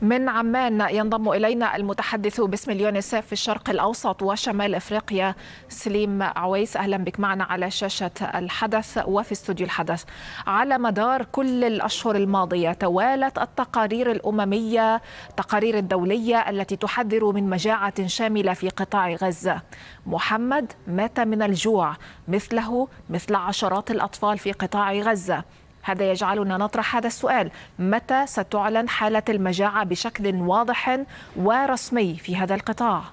من عمان ينضم إلينا المتحدث باسم اليونيسف في الشرق الأوسط وشمال إفريقيا سليم عويس. أهلا بك معنا على شاشة الحدث وفي استوديو الحدث. على مدار كل الأشهر الماضية توالت التقارير الأممية، التقارير الدولية التي تحذر من مجاعة شاملة في قطاع غزة. محمد مات من الجوع مثل عشرات الأطفال في قطاع غزة. هذا يجعلنا نطرح هذا السؤال: متى ستعلن حالة المجاعة بشكل واضح ورسمي في هذا القطاع؟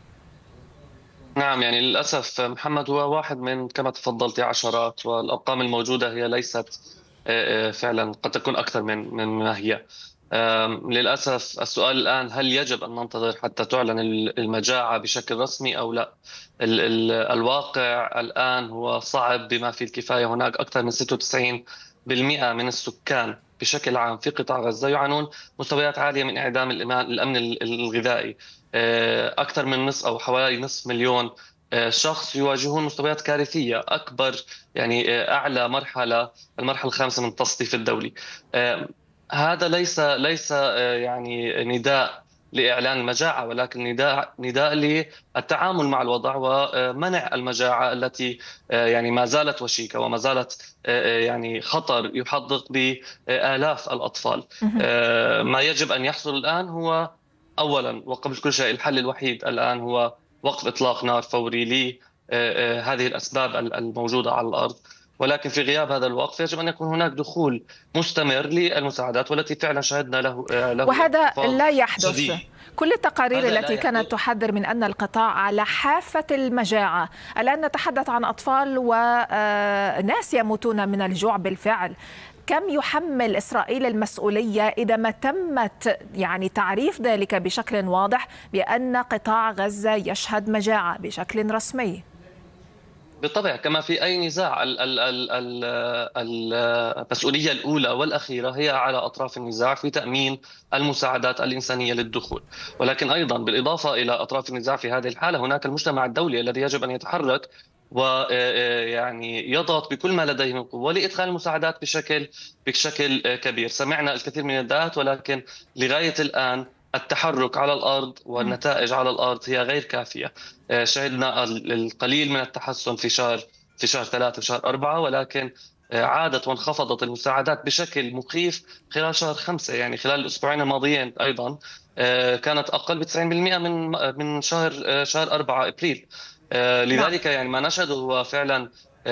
نعم، يعني للأسف محمد هو واحد من كما تفضلت عشرات، والأرقام الموجودة هي ليست فعلا، قد تكون أكثر من ما هي. للأسف السؤال الآن: هل يجب أن ننتظر حتى تعلن المجاعة بشكل رسمي أو لا؟ الواقع الآن هو صعب بما فيه الكفاية. هناك أكثر من 96% من السكان بشكل عام في قطاع غزة يعانون مستويات عالية من انعدام الأمن الغذائي. أكثر من نصف أو حوالي نصف مليون شخص يواجهون مستويات كارثية أكبر، يعني أعلى مرحلة، المرحلة الخامسة من التصنيف الدولي. هذا ليس يعني نداء لإعلان المجاعة، ولكن نداء للتعامل مع الوضع ومنع المجاعة التي يعني ما زالت وشيكة وما زالت يعني خطر يحدق بآلاف الأطفال. ما يجب أن يحصل الآن هو أولا وقبل كل شيء: الحل الوحيد الآن هو وقف إطلاق نار فوري لهذه الأسباب الموجودة على الأرض. ولكن في غياب هذا الوقف يجب أن يكون هناك دخول مستمر للمساعدات، والتي فعلا شهدنا له وهذا انخفاض لا يحدث. شديد. كل التقارير هذا لا التي يحدث. كانت تحذر من أن القطاع على حافة المجاعة، الآن نتحدث عن أطفال وناس يموتون من الجوع بالفعل. كم يحمل إسرائيل المسؤولية إذا ما تمت يعني تعريف ذلك بشكل واضح بأن قطاع غزة يشهد مجاعة بشكل رسمي؟ بالطبع، كما في أي نزاع، المسؤولية الأولى والأخيرة هي على أطراف النزاع في تأمين المساعدات الإنسانية للدخول. ولكن أيضا بالإضافة إلى أطراف النزاع في هذه الحالة هناك المجتمع الدولي الذي يجب أن يتحرك ويعني يضغط بكل ما لديه من قوة لإدخال المساعدات بشكل كبير. سمعنا الكثير من النداءات، ولكن لغاية الآن التحرك على الأرض والنتائج على الأرض هي غير كافية. شهدنا القليل من التحسن في شهر 3 وشهر 4، ولكن عادت وانخفضت المساعدات بشكل مخيف خلال شهر 5. يعني خلال الأسبوعين الماضيين أيضا كانت أقل ب 90% من شهر 4 أبريل. نعم. لذلك يعني ما نشهده هو فعلا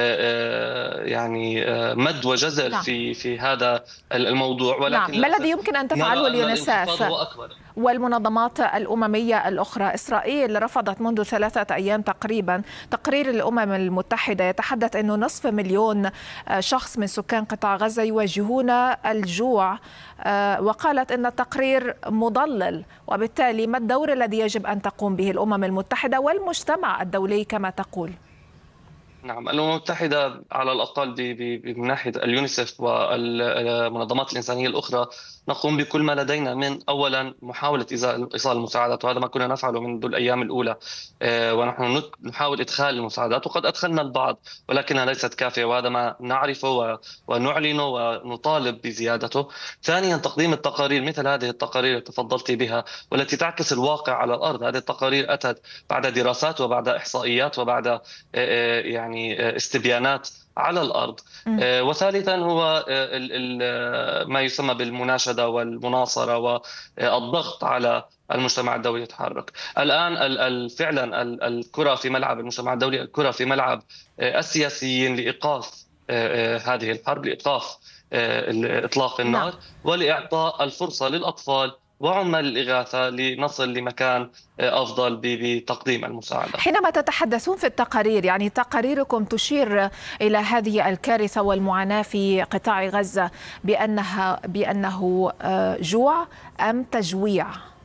يعني مد وجزر نعم. في هذا الموضوع، ولكن نعم، ما الذي للأسف يمكن أن تفعله نرى أن الانخفاض اليونيسف هو أكبر. والمنظمات الأممية الأخرى؟ إسرائيل رفضت منذ 3 أيام تقريبا تقرير الأمم المتحدة يتحدث أنه نصف مليون شخص من سكان قطاع غزة يواجهون الجوع، وقالت أن التقرير مضلل. وبالتالي ما الدور الذي يجب أن تقوم به الأمم المتحدة والمجتمع الدولي كما تقول؟ نعم، الأمم المتحدة على الأقل من ناحية اليونيسف والمنظمات الإنسانية الأخرى نقوم بكل ما لدينا، من أولا محاولة إيصال المساعدات، وهذا ما كنا نفعله منذ الأيام الأولى. ونحن نحاول إدخال المساعدات، وقد أدخلنا البعض ولكنها ليست كافية، وهذا ما نعرفه ونعلنه ونطالب بزيادته. ثانيا تقديم التقارير مثل هذه التقارير التي تفضلت بها، والتي تعكس الواقع على الأرض. هذه التقارير أتت بعد دراسات وبعد إحصائيات وبعد يعني استبيانات على الأرض. وثالثا هو ما يسمى بالمناشدة والمناصرة والضغط على المجتمع الدولي يتحرك. الآن فعلا الكرة في ملعب المجتمع الدولي، الكرة في ملعب السياسيين لإيقاف هذه الحرب، لإيقاف إطلاق نعم. النار، ولإعطاء الفرصة للأطفال وعمال الإغاثة لنصل لمكان أفضل بتقديم المساعدة. حينما تتحدثون في التقارير، يعني تقاريركم تشير إلى هذه الكارثة والمعاناة في قطاع غزة بأنه جوع أم تجويع؟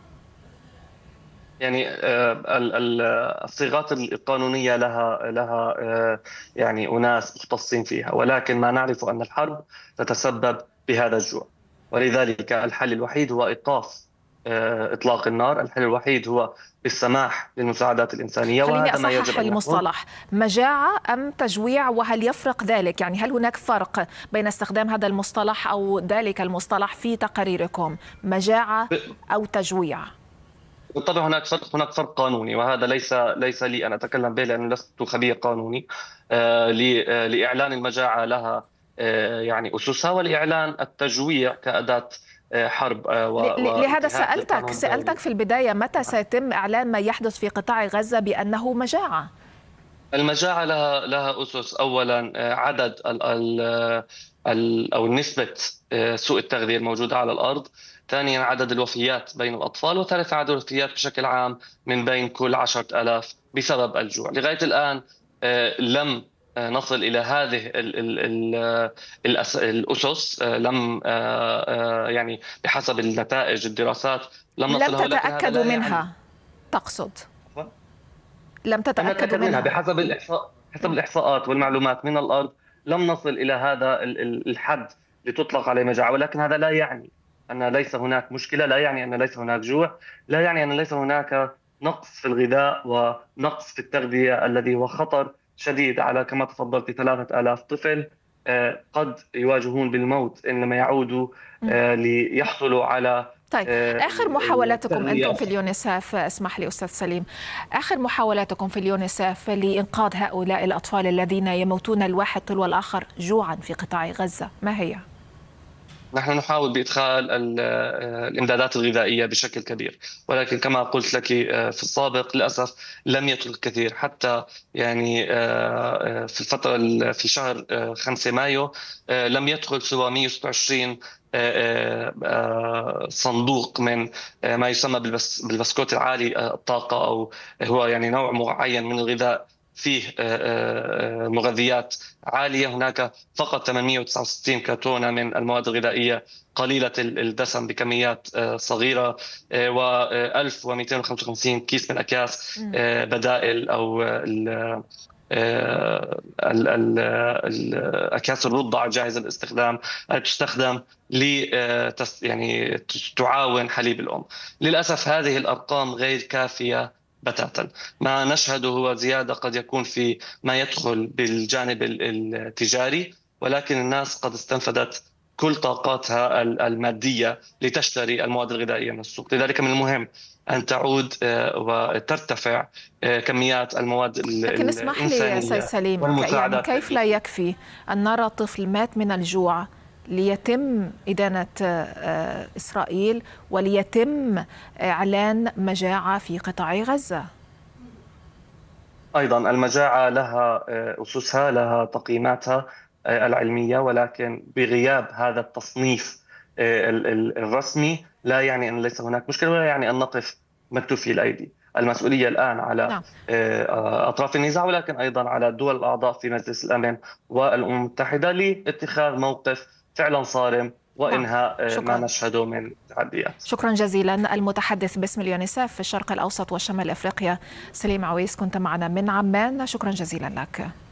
يعني الصيغات القانونية لها يعني أناس مختصين فيها، ولكن ما نعرف أن الحرب تتسبب بهذا الجوع، ولذلك الحل الوحيد هو إيقاف إطلاق النار. الحل الوحيد هو بالسماح للمساعدات الإنسانية، خليني وهذا ما يجب أصحح أن يكون. المصطلح، مجاعة أم تجويع؟ وهل يفرق ذلك؟ يعني هل هناك فرق بين استخدام هذا المصطلح أو ذلك المصطلح في تقاريركم، مجاعة أو تجويع؟ بالطبع هناك فرق قانوني، وهذا ليس لي أن أتكلم به لأنه لست خبير قانوني. لإعلان المجاعة لها يعني أسسها، ولإعلان التجويع كأداة حرب لهذا وانتهاك للقانون سألتك الدولي. في البداية متى سيتم إعلان ما يحدث في قطاع غزة بأنه مجاعة؟ المجاعة لها أسس. أولا عدد أو نسبة سوء التغذية الموجودة على الأرض. ثانيا عدد الوفيات بين الأطفال. وثالثا عدد الوفيات بشكل عام من بين كل 10,000 بسبب الجوع. لغاية الآن لم نصل إلى هذه الأسس. لم يعني بحسب النتائج الدراسات لم نصل. لم تتأكدوا منها تقصد؟ لم تتأكدوا منها حسب الإحصاءات والمعلومات من الأرض. لم نصل إلى هذا الحد لتطلق عليه مجاعة، ولكن هذا لا يعني أن ليس هناك مشكلة، لا يعني أن ليس هناك جوع، لا يعني أن ليس هناك نقص في الغذاء ونقص في التغذية الذي هو خطر شديد على، كما تفضلت، 3,000 طفل قد يواجهون بالموت إن لم يعودوا ليحصلوا على. طيب، آخر محاولاتكم أنتم في اليونيسف، اسمح لي أستاذ سليم، آخر محاولاتكم في اليونيسف لإنقاذ هؤلاء الأطفال الذين يموتون الواحد تلو الآخر جوعا في قطاع غزة ما هي؟ نحن نحاول بإدخال الإمدادات الغذائية بشكل كبير، ولكن كما قلت لك في السابق للأسف لم يدخل الكثير. حتى يعني في الفترة في شهر 5 مايو لم يدخل سوى 126 صندوق من ما يسمى بالبسكوت العالي الطاقة، أو هو يعني نوع معين من الغذاء فيه مغذيات عالية. هناك فقط 869 كرتونة من المواد الغذائية قليلة الدسم بكميات صغيرة، و1255 كيس من أكياس بدائل أو أكياس الرضع جاهزة للاستخدام، تستخدم يعني تعاون حليب الأم. للأسف هذه الأرقام غير كافية بتاتا. ما نشهده هو زيادة قد يكون في ما يدخل بالجانب التجاري، ولكن الناس قد استنفذت كل طاقاتها المادية لتشتري المواد الغذائية من السوق. لذلك من المهم أن تعود وترتفع كميات المواد لكن اسمح لي يا سيد سليم، يعني كيف لا يكفي أن نرى طفل مات من الجوع ليتم إدانة إسرائيل وليتم إعلان مجاعة في قطاع غزة؟ أيضا المجاعة لها أسسها، لها تقييماتها العلمية، ولكن بغياب هذا التصنيف الرسمي لا يعني أن ليس هناك مشكلة، ولا يعني أن نقف مكتوفي الأيدي. المسؤولية الآن على أطراف النزاع، ولكن أيضا على الدول الأعضاء في مجلس الأمن والأمم المتحدة لاتخاذ موقف فعلا صارم وإنهاء ما نشهده من تعديات. شكرا جزيلا. المتحدث باسم اليونيسف في الشرق الأوسط وشمال أفريقيا سليم عويس، كنت معنا من عمان، شكرا جزيلا لك.